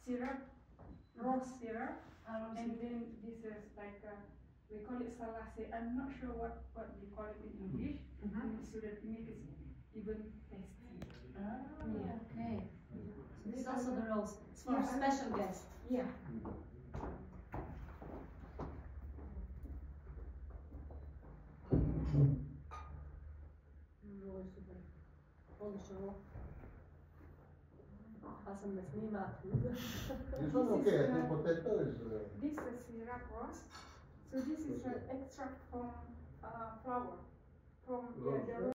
syrup, rose syrup, Rose and then this is like we call it salase. I'm not sure what we call it in English. So that make it even tasty. Okay. So this is also the rose. It's for Yeah, special guests. Yeah. This one okay, I think potato is... This is syrup rose. So this is an extract from flower. From the